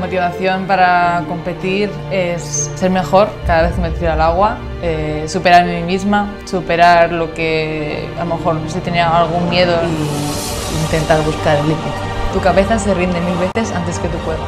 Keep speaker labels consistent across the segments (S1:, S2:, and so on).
S1: motivación para competir es ser mejor cada vez que me tiro al agua, superarme a mí misma, superar lo que a lo mejor si tenía algún miedo y intentar buscar el límite. Tu cabeza se rinde 1000 veces antes que tu cuerpo.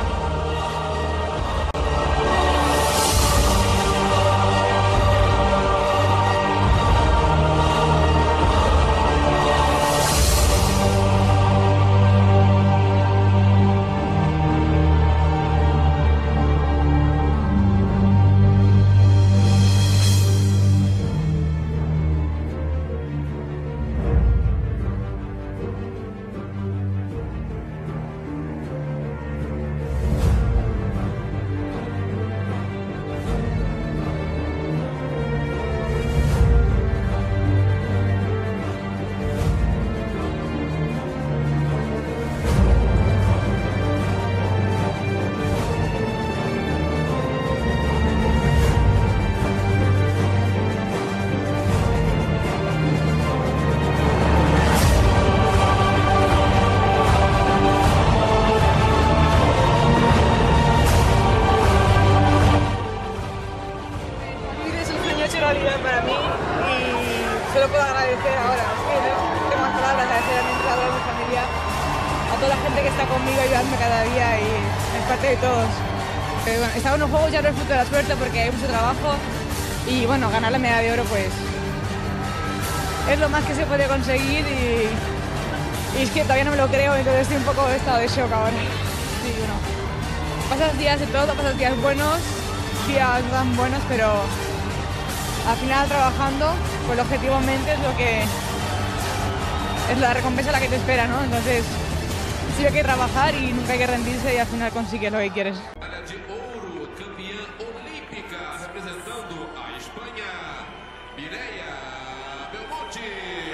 S2: Para mí y solo puedo agradecer ahora, es que no tengo más palabras, agradecer a mi entrenador, a mi familia, a toda la gente que está conmigo ayudándome cada día y es parte de todos. Bueno, estar en los juegos ya no es fruto de la suerte porque hay mucho trabajo y bueno, ganar la medalla de oro pues es lo más que se puede conseguir y es que todavía no me lo creo, entonces estoy un poco en estado de shock ahora. Sí, bueno, pasas días de todo, pasas días buenos, días no tan buenos, pero al final trabajando, pues objetivamente es lo que es la recompensa la que te espera, ¿no? Entonces sí hay que trabajar y nunca hay que rendirse y al final consigues lo que quieres.
S3: Medalha de ouro, campeã olímpica, representando a Espanha, Mireia Belmonte.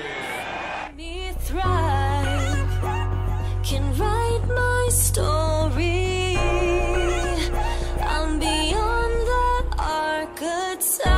S4: Can write my story. I'm beyond the archetype.